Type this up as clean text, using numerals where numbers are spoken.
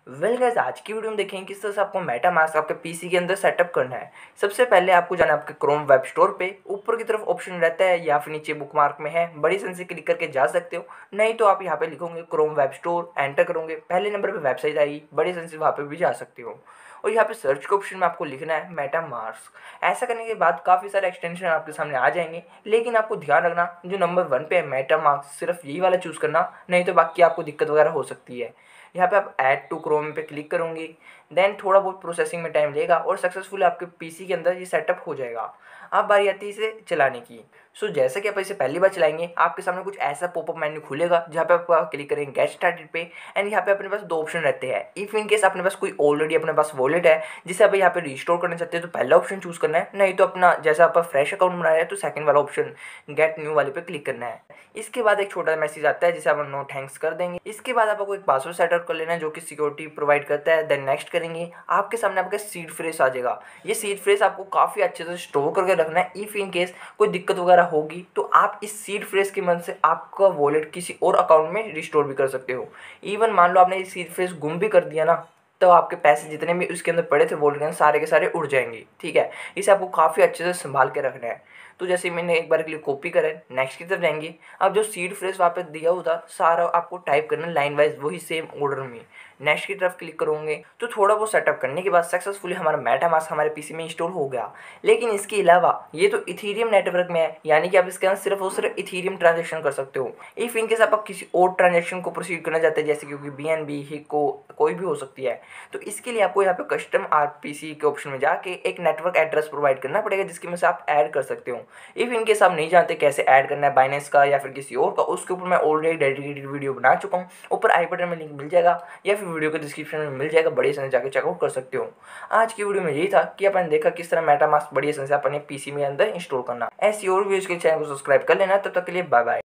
Well guys, आज की video में देखेंगे किस तरह से आपको मेटामास्क आपके पीसी के अंदर सेटअप करना है। सबसे पहले आपको जाना है आपके क्रोम वेब स्टोर पे। ऊपर की तरफ ऑप्शन रहता है या फिर नीचे बुकमार्क में है, बड़ी सन से क्लिक करके जा सकते हो। नहीं तो आप यहाँ पे लिखोगे क्रोम वेब स्टोर, एंटर करोगे, पहले नंबर पे वेबसाइट आएगी, बड़ी सन से वहाँ पे भी जा सकते हो। और यहाँ पे सर्च के ऑप्शन में आपको लिखना है मेटामास्क। ऐसा करने के बाद काफ़ी सारे एक्सटेंशन आपके सामने आ जाएंगे, लेकिन आपको ध्यान रखना जो नंबर 1 पे है मेटामास्क, सिर्फ यही वाला चूज़ करना, नहीं तो बाकी आपको दिक्कत वगैरह हो सकती है। यहाँ पे आप ऐड टू क्रोम पे क्लिक करोगे, देन थोड़ा बहुत प्रोसेसिंग में टाइम लेगा और सक्सेसफुल आपके पीसी के अंदर ये सेटअप हो जाएगा। अब बारी आती है इसे चलाने की। जैसे कि आप इसे पहली बार चलाएंगे, आपके सामने कुछ ऐसा पॉपअप मेन्यू खुलेगा जहाँ पे आप क्लिक करेंगे गेट स्टार्टेड पे। एंड यहाँ पे अपने पास दो ऑप्शन रहते हैं। इफ़ इन केस अपने पास कोई ऑलरेडी अपने पास वॉलेट है जिसे आप यहाँ पे रिस्टोर करना चाहते हैं तो पहला ऑप्शन चूज़ करना है, नहीं तो अपना जैसा आप फ्रेश अकाउंट बना रहे हैं तो सेकंड वाला ऑप्शन गेट न्यू वाले पे क्लिक करना है। इसके बाद एक छोटा मैसेज आता है जिसे आप नो थैंक्स कर देंगे। इसके बाद आपको एक पासवर्ड सेटअप कर लेना है जो कि सिक्योरिटी प्रोवाइड करता है। देन नेक्स्ट करेंगे, आपके सामने आपका सीड फ्रेज आ जाएगा। ये सीड फ्रेज आपको काफ़ी अच्छे से स्टोर करके रखना है। इफ़ इन केस कोई दिक्कत वगैरह होगी तो आप इस सीड फ्रेज की मदद से आपका वॉलेट किसी और अकाउंट में रिस्टोर भी कर सकते हो। इवन मान लो आपने ये सीड फ्रेज गुम भी कर दिया ना, तो आपके पैसे जितने भी उसके अंदर पड़े थे वॉलेट के अंदर सारे के सारे उड़ जाएंगे। ठीक है, इसे आपको काफ़ी अच्छे से संभाल के रखना है। तो जैसे मैंने एक बार के लिए कॉपी करा, नेक्स्ट की तरफ जाएंगे। अब जो सीड फ्रेज वहाँ पे दिया हुआ था सारा आपको टाइप करना लाइन वाइज, वही सेम ऑर्डर में। नेक्स्ट की तरफ क्लिक करोगे तो थोड़ा बहुत सेटअप करने के बाद सक्सेसफुली हमारा मेटामास्क हमारे पीसी में इंस्टॉल हो गया। लेकिन इसके अलावा ये तो इथीरियम नेटवर्क में है, यानी कि आप इसके अंदर सिर्फ और सिर्फ इथीरियम ट्रांजेक्शन कर सकते हो। इफ़ इनकेस आप किसी और ट्रांजेक्शन को प्रोसीड करना चाहते हैं, जैसे कि BNB, हिको, कोई भी हो सकती है, तो इसके लिए आपको यहाँ पे कस्टम RPC के ऑप्शन में जाके एक नेटवर्क एड्रेस प्रोवाइड करना पड़ेगा जिसकी में से आप ऐड कर सकते हो। इफ़ इनकेस आप नहीं जानते कैसे ऐड करना है बाइनेंस का या फिर किसी और का, उसके ऊपर मैं ऑलरेडी डेडिकेटेड वीडियो बना चुका हूँ। ऊपर आई बटन में लिंक मिल जाएगा या फिर वीडियो के डिस्क्रिप्शन में मिल जाएगा, बड़ी आसानी से जाकर चेकआउट कर सकते हो। आज की वीडियो में यही था कि अपन देखा किस तरह मेटामास्क बड़ी आसानी से अपने पीसी में अंदर इंस्टॉल करना। ऐसी और वीडियोस के चैनल को सब्सक्राइब कर लेना। तब तक के लिए बाय बाय।